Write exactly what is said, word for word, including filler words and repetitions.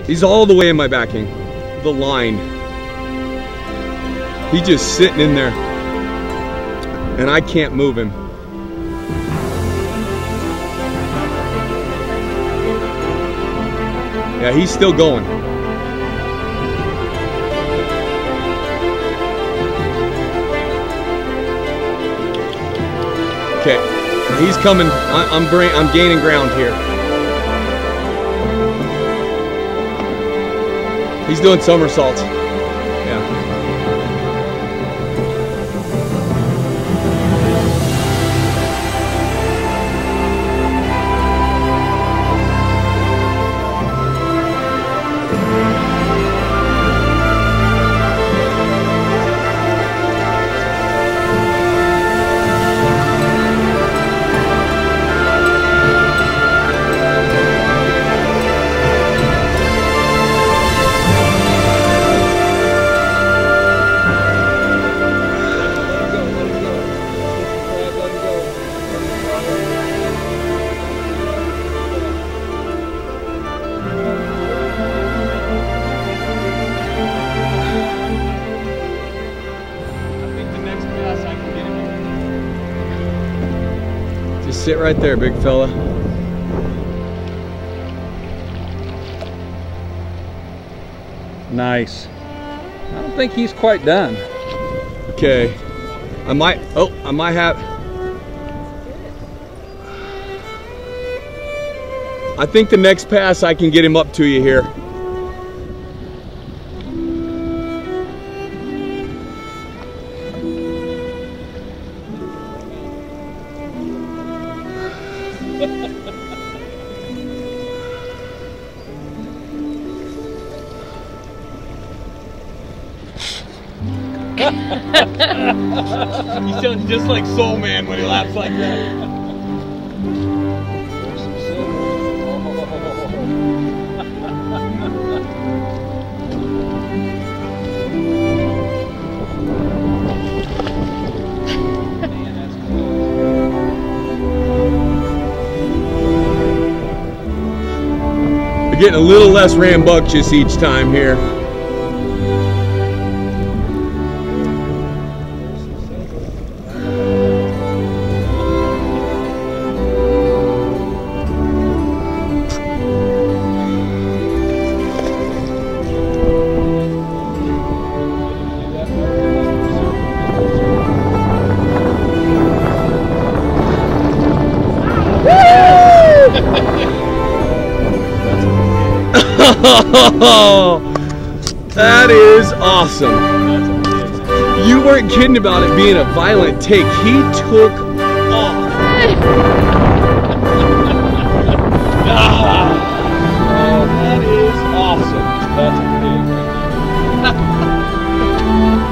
He's all the way in my backing. The line. He's just sitting in there. And I can't move him. Yeah, he's still going. Okay, he's coming. I, I'm bring, I'm gaining ground here. He's doing somersaults. Yeah. Just sit right there, big fella. Nice. I don't think he's quite done. Okay. I might, oh, I might have. I think the next pass I can get him up to you here. He sounds just like Soul Man when he laughs like that. We're getting a little less rambunctious each time here. That is awesome. You weren't kidding about it being a violent take. He took off. Oh, that is awesome. That's a big.